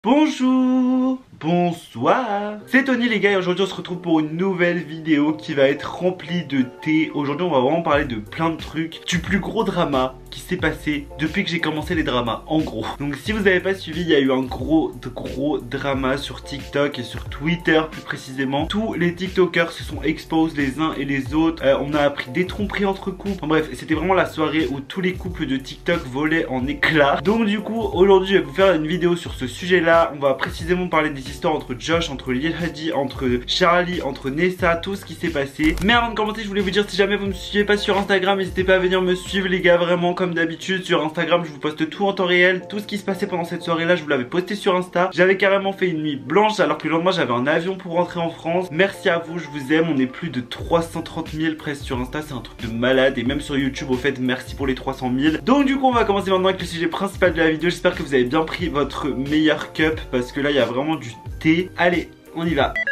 Bonjour, bonsoir, c'est Tony les gars et aujourd'hui on se retrouve pour une nouvelle vidéo qui va être remplie de thé. Aujourd'hui on va vraiment parler de plein de trucs, du plus gros drama qui s'est passé depuis que j'ai commencé les dramas en gros. Donc si vous n'avez pas suivi, il y a eu un gros drama sur TikTok et sur Twitter plus précisément. Tous les TikTokers se sont exposés les uns et les autres, on a appris des tromperies entre couples. Enfin, bref, c'était vraiment la soirée où tous les couples de TikTok volaient en éclats. Donc du coup aujourd'hui je vais vous faire une vidéo sur ce sujet là. On va précisément parler des histoires entre Josh, entre Lil Huddy, entre Charlie, entre Nessa, tout ce qui s'est passé. Mais avant de commencer, je voulais vous dire, si jamais vous me suivez pas sur Instagram, n'hésitez pas à venir me suivre les gars, vraiment comme d'habitude. Sur Instagram, je vous poste tout en temps réel. Tout ce qui se passait pendant cette soirée là, je vous l'avais posté sur Insta. J'avais carrément fait une nuit blanche alors que le lendemain j'avais un avion pour rentrer en France. Merci à vous, je vous aime. On est plus de 330 000 presque sur Insta, c'est un truc de malade. Et même sur YouTube, au fait, merci pour les 300 000. Donc du coup, on va commencer maintenant avec le sujet principal de la vidéo. J'espère que vous avez bien pris votre meilleur cup parce que là, il y a vraiment du thé. Allez, on y va.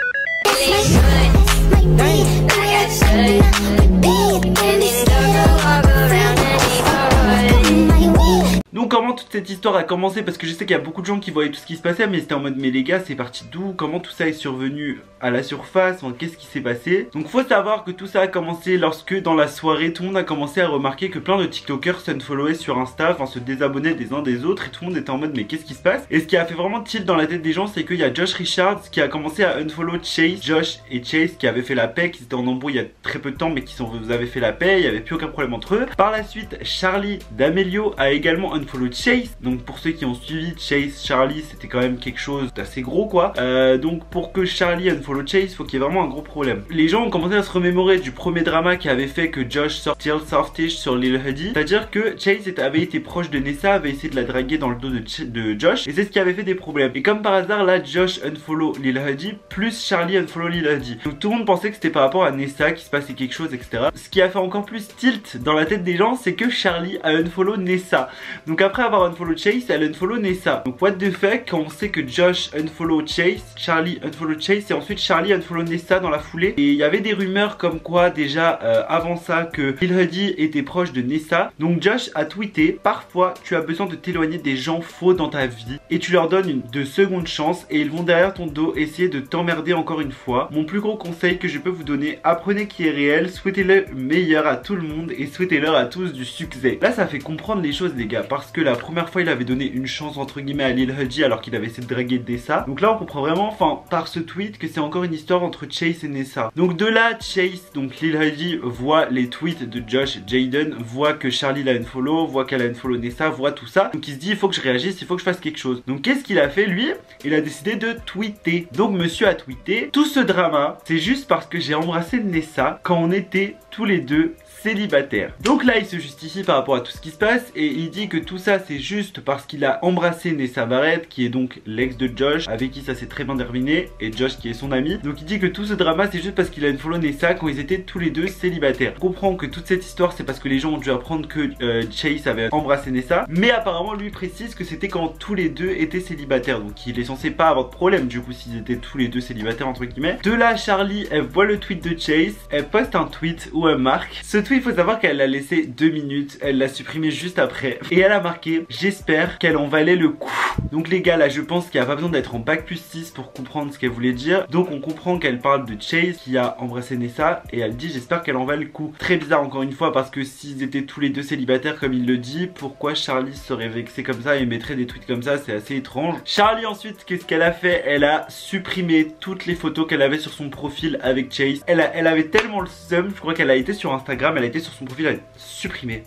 Donc comment toute cette histoire a commencé, parce que je sais qu'il y a beaucoup de gens qui voyaient tout ce qui se passait, mais c'était en mode mais les gars c'est parti d'où, comment tout ça est survenu à la surface, enfin, qu'est-ce qui s'est passé. Donc faut savoir que tout ça a commencé lorsque dans la soirée tout le monde a commencé à remarquer que plein de TikTokers s'unfollowaient sur Insta, enfin se désabonnaient des uns des autres et tout le monde était en mode mais qu'est-ce qui se passe. Et ce qui a fait vraiment tilt dans la tête des gens, c'est qu'il y a Josh Richards qui a commencé à unfollow Chase. Josh et Chase qui avaient fait la paix, qui étaient en embrouille il y a très peu de temps mais qui vous avaient fait la paix, il n'y avait plus aucun problème entre eux. Par la suite Charlie D'Amelio a également unfollow Chase. Donc pour ceux qui ont suivi Chase, Charlie c'était quand même quelque chose d'assez gros quoi. Donc pour que Charlie unfollow Chase, faut qu'il y ait vraiment un gros problème. Les gens ont commencé à se remémorer du premier drama qui avait fait que Josh sortit Softish sur Lil Huddy. C'est à dire que Chase avait été proche de Nessa, avait essayé de la draguer dans le dos de Josh, et c'est ce qui avait fait des problèmes. Et comme par hasard là Josh unfollow Lil Huddy plus Charlie unfollow Lil Huddy. Donc tout le monde pensait que c'était par rapport à Nessa qu'il se passait quelque chose, etc. Ce qui a fait encore plus tilt dans la tête des gens, c'est que Charlie a unfollow Nessa. Donc après avoir unfollow Chase, elle unfollow Nessa. Donc what the fuck, quand on sait que Josh unfollow Chase, Charlie unfollow Chase et ensuite Charlie unfollow Nessa dans la foulée. Et il y avait des rumeurs comme quoi déjà avant ça que Lil Huddy était proche de Nessa. Donc Josh a tweeté: parfois tu as besoin de t'éloigner des gens faux dans ta vie et tu leur donnes de secondes chances et ils vont derrière ton dos essayer de t'emmerder encore une fois. Mon plus gros conseil que je peux vous donner, apprenez qui est réel, souhaitez-le meilleur à tout le monde et souhaitez-leur à tous du succès. Là ça fait comprendre les choses les gars, parce que la première fois il avait donné une chance entre guillemets à Lil Huddy alors qu'il avait essayé de draguer Nessa. Donc là on comprend vraiment, enfin par ce tweet, que c'est encore une histoire entre Chase et Nessa. Donc de là Chase, donc Lil Huddy voit les tweets de Josh et Jaden, voit que Charlie l'a unfollow, voit qu'elle a unfollow Nessa, voit tout ça. Donc il se dit il faut que je réagisse, il faut que je fasse quelque chose. Donc qu'est-ce qu'il a fait lui? Il a décidé de tweeter. Donc monsieur a tweeté: tout ce drama c'est juste parce que j'ai embrassé Nessa quand on était tous les deux célibataire. Donc là il se justifie par rapport à tout ce qui se passe et il dit que tout ça c'est juste parce qu'il a embrassé Nessa Barrett, qui est donc l'ex de Josh, avec qui ça s'est très bien terminé, et Josh qui est son ami. Donc il dit que tout ce drama c'est juste parce qu'il a unfollow Nessa quand ils étaient tous les deux célibataires. On comprend que toute cette histoire c'est parce que les gens ont dû apprendre que Chase avait embrassé Nessa, mais apparemment lui précise que c'était quand tous les deux étaient célibataires, donc il est censé pas avoir de problème du coup s'ils étaient tous les deux célibataires entre guillemets. De là Charlie elle voit le tweet de Chase, elle poste un tweet où elle marque ce tweet. Il faut savoir qu'elle l'a laissé 2 minutes, elle l'a supprimé juste après et elle a marqué: j'espère qu'elle en valait le coup. Donc les gars là je pense qu'il n'y a pas besoin d'être en bac plus 6 pour comprendre ce qu'elle voulait dire. Donc on comprend qu'elle parle de Chase qui a embrassé Nessa et elle dit j'espère qu'elle en valait le coup. Très bizarre encore une fois, parce que s'ils étaient tous les deux célibataires comme il le dit, pourquoi Charlie serait vexé comme ça et mettrait des tweets comme ça? C'est assez étrange. Charlie ensuite qu'est-ce qu'elle a fait? Elle a supprimé toutes les photos qu'elle avait sur son profil avec Chase. Elle avait tellement le seum, je crois qu'elle a été sur Instagram, elle a été sur son profil, elle a supprimé.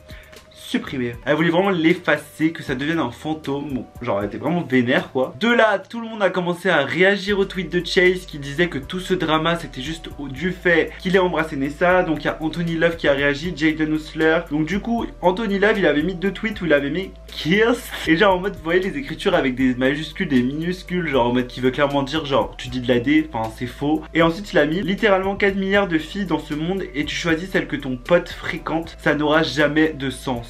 Elle voulait vraiment l'effacer, que ça devienne un fantôme. Bon, genre elle était vraiment vénère quoi. De là tout le monde a commencé à réagir au tweet de Chase qui disait que tout ce drama c'était juste du fait qu'il ait embrassé Nessa. Donc il y a Anthony Love qui a réagi, Jaden Hustler. Donc du coup Anthony Love il avait mis 2 tweets où il avait mis kiss, et genre en mode vous voyez les écritures avec des majuscules, des minuscules, genre en mode qui veut clairement dire genre tu dis de la D, enfin c'est faux. Et ensuite il a mis littéralement 4 milliards de filles dans ce monde et tu choisis celle que ton pote fréquente, ça n'aura jamais de sens.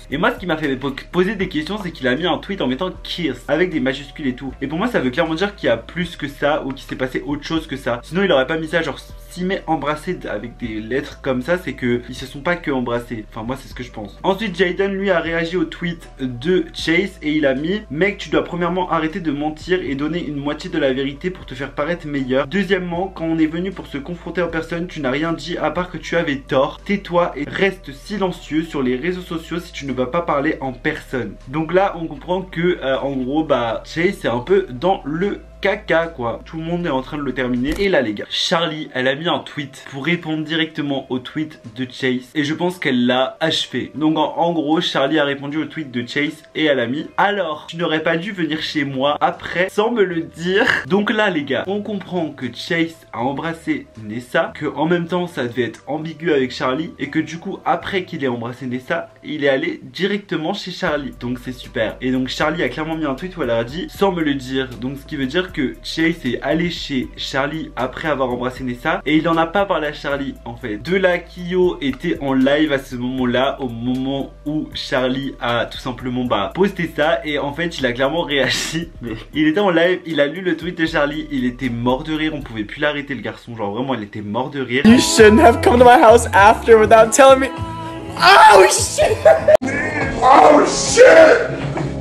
Et moi ce qui m'a fait poser des questions, c'est qu'il a mis un tweet en mettant Kiss avec des majuscules et tout. Et pour moi ça veut clairement dire qu'il y a plus que ça ou qu'il s'est passé autre chose que ça. Sinon il aurait pas mis ça, genre s'il met embrassé avec des lettres comme ça, c'est que ils se sont pas que embrassés. Enfin moi c'est ce que je pense. Ensuite Jaden lui a réagi au tweet de Chase et il a mis: mec, tu dois premièrement arrêter de mentir et donner une moitié de la vérité pour te faire paraître meilleur. Deuxièmement, quand on est venu pour se confronter en personne, tu n'as rien dit à part que tu avais tort. Tais-toi et reste silencieux sur les réseaux sociaux si tu ne vas pas parler en personne. Donc là on comprend que en gros bah Chase c'est un peu dans le caca quoi, tout le monde est en train de le terminer. Et là les gars, Charlie elle a mis un tweet pour répondre directement au tweet de Chase et je pense qu'elle l'a achevé. Donc en gros Charlie a répondu au tweet de Chase et elle a mis: alors tu n'aurais pas dû venir chez moi après sans me le dire. Donc là les gars, on comprend que Chase a embrassé Nessa, que en même temps ça devait être ambigu avec Charlie et que du coup après qu'il ait embrassé Nessa, il est allé directement chez Charlie. Donc c'est super. Et donc Charlie a clairement mis un tweet où elle a dit sans me le dire. Donc ce qui veut dire que Chase est allé chez Charlie après avoir embrassé Nessa et il n'en a pas parlé à Charlie en fait. De là, Kyo était en live à ce moment là, au moment où Charlie a tout simplement posté ça et en fait il a clairement réagi. Mais il était en live, il a lu le tweet de Charlie, il était mort de rire, on pouvait plus l'arrêter le garçon, genre vraiment il était mort de rire. You shouldn't have come to my house after without telling me. Oh shit! Oh shit!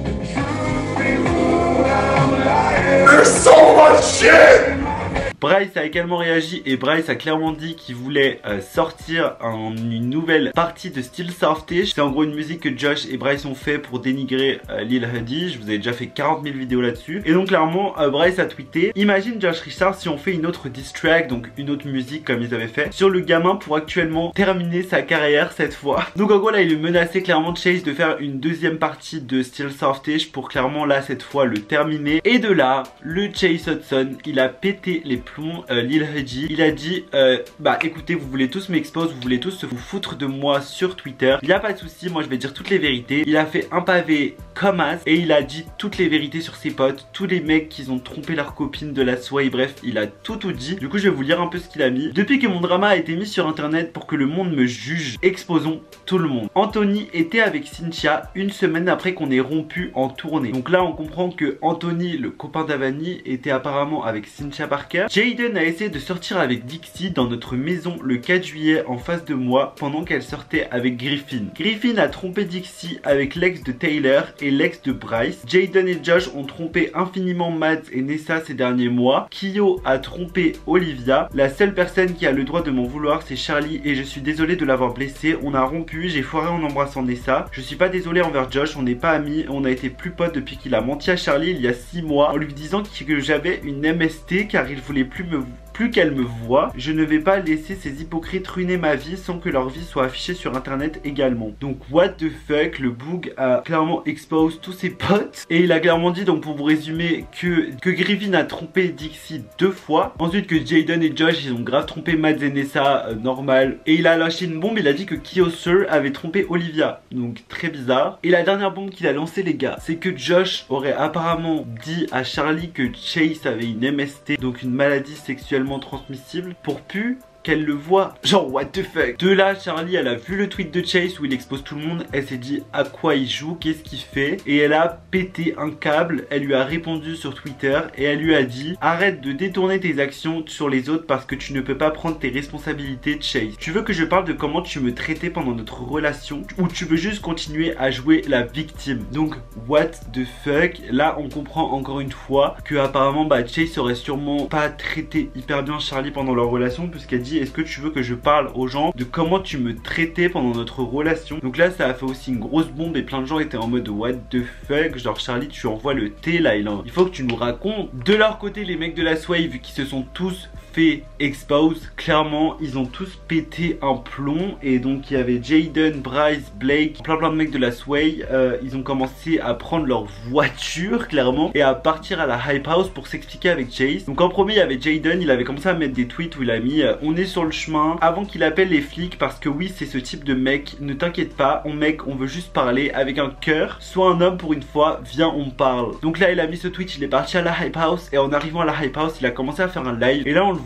There's so much shit! Bryce a également réagi et Bryce a clairement dit qu'il voulait sortir une nouvelle partie de Still Softish. C'est en gros une musique que Josh et Bryce ont fait pour dénigrer Lil Huddy. Je vous ai déjà fait 40 000 vidéos là-dessus. Et donc clairement Bryce a tweeté: imagine Josh Richard si on fait une autre diss track, donc une autre musique comme ils avaient fait, sur le gamin pour actuellement terminer sa carrière cette fois. Donc en gros là il menaçait clairement Chase de faire une deuxième partie de Still Softish pour clairement là cette fois le terminer. Et de là, le Chase Hudson, il a pété les plombs Lil Huddy. Il a dit écoutez, vous voulez tous m'expose, vous voulez tous vous foutre de moi sur Twitter, il n'y a pas de souci, moi je vais dire toutes les vérités. Il a fait un pavé comme as et il a dit toutes les vérités sur ses potes, tous les mecs qui ont trompé leur copine de la soirée, bref il a tout dit. Du coup je vais vous lire un peu ce qu'il a mis. Depuis que mon drama a été mis sur internet pour que le monde me juge, exposons tout le monde. Anthony était avec Cynthia une semaine après qu'on ait rompu en tournée. Donc là on comprend que Anthony, le copain d'Avani, était apparemment avec Cynthia Parker. Jaden a essayé de sortir avec Dixie dans notre maison le 4 juillet en face de moi pendant qu'elle sortait avec Griffin. Griffin a trompé Dixie avec l'ex de Taylor et l'ex de Bryce. Jaden et Josh ont trompé infiniment Mads et Nessa ces derniers mois. Kyo a trompé Olivia. La seule personne qui a le droit de m'en vouloir c'est Charlie et je suis désolé de l'avoir blessé. On a rompu, j'ai foiré en embrassant Nessa. Je suis pas désolé envers Josh, on n'est pas amis, on a été plus potes depuis qu'il a menti à Charlie il y a 6 mois en lui disant que j'avais une MST car il voulait plus qu'elle me voie. Je ne vais pas laisser ces hypocrites ruiner ma vie sans que leur vie soit affichée sur internet également. Donc what the fuck, le Boog a clairement expose tous ses potes et il a clairement dit, donc pour vous résumer, que Griffin a trompé Dixie 2 fois. Ensuite que Jaden et Josh ils ont grave trompé Mads et Nessa, normal. Et il a lâché une bombe, il a dit que Kyo-Sir avait trompé Olivia. Donc très bizarre. Et la dernière bombe qu'il a lancée les gars, c'est que Josh aurait apparemment dit à Charlie que Chase avait une MST, donc une maladie sexuellement transmissible, pour plus qu'elle le voit. Genre what the fuck. De là Charlie elle a vu le tweet de Chase où il expose tout le monde. Elle s'est dit à quoi il joue, qu'est-ce qu'il fait, et elle a pété un câble. Elle lui a répondu sur Twitter et elle lui a dit: arrête de détourner tes actions sur les autres parce que tu ne peux pas prendre tes responsabilités Chase. Tu veux que je parle de comment tu me traitais pendant notre relation ou tu veux juste continuer à jouer la victime? Donc what the fuck. Là on comprend encore une fois que apparemment Chase aurait sûrement pas traité hyper bien Charlie pendant leur relation, puisqu'elle dit: est-ce que tu veux que je parle aux gens de comment tu me traitais pendant notre relation? Donc là ça a fait aussi une grosse bombe et plein de gens étaient en mode what the fuck, genre Charlie tu envoies le thé là, il faut que tu nous racontes. De leur côté les mecs de la Sway, vu qu'ils se sont tous fait expose, clairement ils ont tous pété un plomb. Et donc il y avait Jaden, Bryce, Blake, plein de mecs de la Sway. Ils ont commencé à prendre leur voiture clairement et à partir à la Hype House pour s'expliquer avec Chase. Donc en premier il y avait Jaden, il avait commencé à mettre des tweets où il a mis on est sur le chemin avant qu'il appelle les flics parce que oui c'est ce type de mec, ne t'inquiète pas, on veut juste parler avec un cœur, sois un homme pour une fois, viens on parle. Donc là il a mis ce tweet, il est parti à la Hype House et en arrivant à la Hype House il a commencé à faire un live et là on le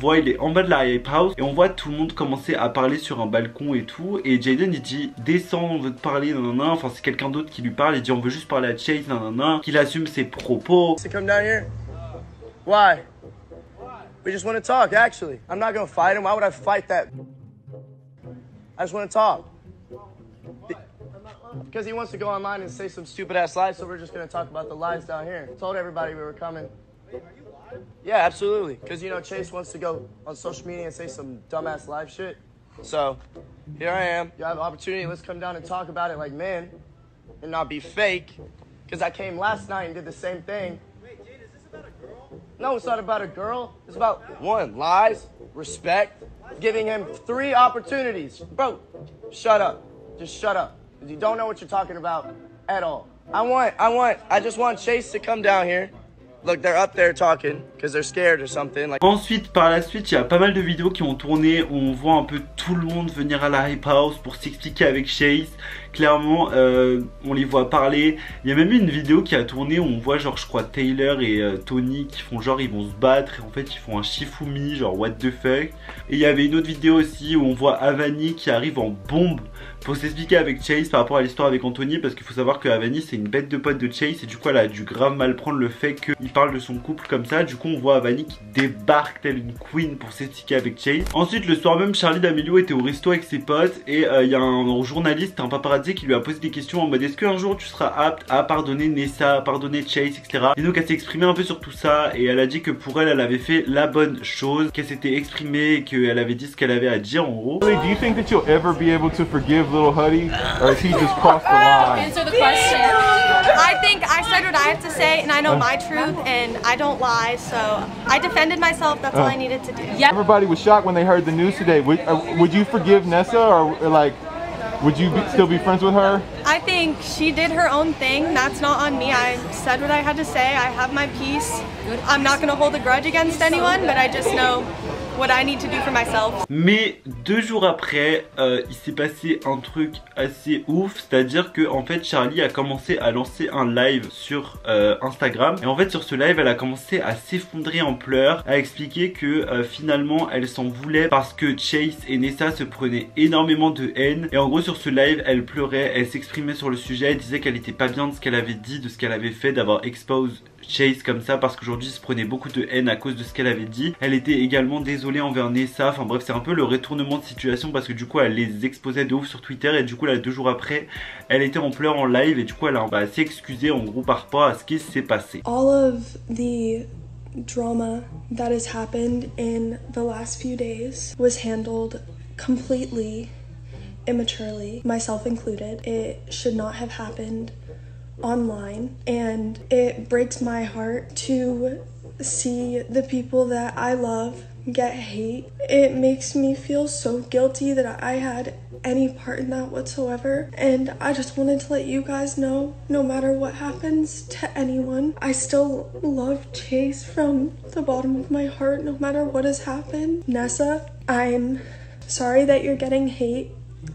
voit, il est en bas de la hype house et on voit tout le monde commencer à parler sur un balcon et tout. Et Jaden il dit descends, on veut te parler, nanana. Enfin c'est quelqu'un d'autre qui lui parle, il dit on veut juste parler à Chase, nanana. Qu'il assume ses propos. To come down here? Why? We just want to talk, actually. I'm not gonna fight him. Why would I fight that? I just want to talk. Because he wants to go online and say some stupid ass lies, so we're just gonna talk about the lies down here. Told everybody we were coming. Wait, are you live? Yeah, absolutely. Because you know Chase wants to go on social media and say some dumbass live shit. So here I am. You have an opportunity. Let's come down and talk about it like men, and not be fake. Because I came last night and did the same thing. Wait, Jade, is this about a girl? No, it's not about a girl. It's about one, lies, respect, giving him 3 opportunities. Bro, shut up. Just shut up. You don't know what you're talking about at all. I just want Chase to come down here. Look, they're up there talking because they're scared or something. Like... Ensuite, par la suite, il y a pas mal de vidéos qui ont tourné où on voit un peu tout le monde venir à la hype house pour s'expliquer avec Chase. Clairement, on les voit parler. Il y a même eu une vidéo qui a tourné où on voit genre je crois Taylor et Tony qui font genre ils vont se battre et en fait ils font un Shifumi genre what the fuck. Et il y avait une autre vidéo aussi où on voit Avani qui arrive en bombe pour s'expliquer avec Chase par rapport à l'histoire avec Anthony, parce qu'il faut savoir que Avani c'est une bête de pote de Chase et du coup elle a dû grave mal prendre le fait qu'il parle de son couple comme ça. Du coup on voit Avani qui débarque telle une queen pour s'expliquer avec Chase. Ensuite le soir même Charli D'Amelio était au resto avec ses potes et il y a un journaliste, un paparazzi qui lui a posé des questions en mode est-ce qu'un jour tu seras apte à pardonner Nessa, à pardonner Chase, etc. Et donc elle s'est exprimée un peu sur tout ça et elle a dit que pour elle, elle avait fait la bonne chose, qu'elle s'était exprimée et qu'elle avait dit ce qu'elle avait à dire en gros. Do you think that you'll ever be able to forgive little Huddy, or has he just crossed the line? Answer the question. I think I said what I have to say and I know my truth and I don't lie, so I defended myself. That's all I needed to do. Yeah. Everybody was shocked when they heard the news today. Would you forgive Nessa, or like would you still be friends with her? I think she did her own thing. That's not on me. I said what I had to say. I have my peace. I'm not going to hold a grudge against anyone, but I just know what I need to do for myself. Mais 2 jours après, il s'est passé un truc assez ouf, c'est-à-dire que en fait Charli a commencé à lancer un live sur Instagram et en fait sur ce live elle a commencé à s'effondrer en pleurs, à expliquer que finalement elle s'en voulait parce que Chase et Nessa se prenaient énormément de haine et en gros sur ce live elle pleurait, elle s'exprimait sur le sujet, elle disait qu'elle était pas bien de ce qu'elle avait dit, de ce qu'elle avait fait, d'avoir exposé Chase comme ça parce qu'aujourd'hui se prenait beaucoup de haine à cause de ce qu'elle avait dit. Elle était également désolée envers Nessa, enfin bref c'est un peu le retournement de situation parce que du coup elle les exposait de ouf sur Twitter et du coup là 2 jours après elle était en pleurs en live et du coup elle a s'est excusée en gros par rapport à ce qui s'est passé. All of the drama that has happened in the last few days was handled completely immaturely, myself included. It should not have happened online and it breaks my heart to see the people that I love get hate. It makes me feel so guilty that I had any part in that whatsoever, and I just wanted to let you guys know, no matter what happens to anyone, I still love Chase from the bottom of my heart, no matter what has happened. Nessa, I'm sorry that you're getting hate.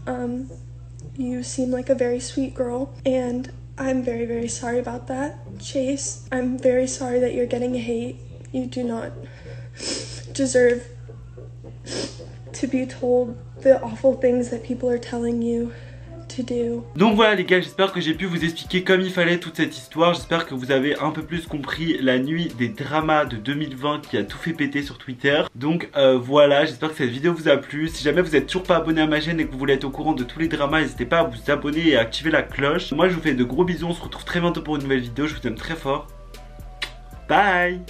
You seem like a very sweet girl and I'm very, very sorry about that. Chase, I'm very sorry that you're getting hate. You do not deserve to be told the awful things that people are telling you to do. Donc voilà les gars, j'espère que j'ai pu vous expliquer comme il fallait toute cette histoire. J'espère que vous avez un peu plus compris la nuit des dramas de 2020 qui a tout fait péter sur Twitter. Donc voilà, j'espère que cette vidéo vous a plu. Si jamais vous êtes toujours pas abonné à ma chaîne et que vous voulez être au courant de tous les dramas, n'hésitez pas à vous abonner et à activer la cloche. Moi je vous fais de gros bisous, on se retrouve très bientôt pour une nouvelle vidéo. Je vous aime très fort. Bye.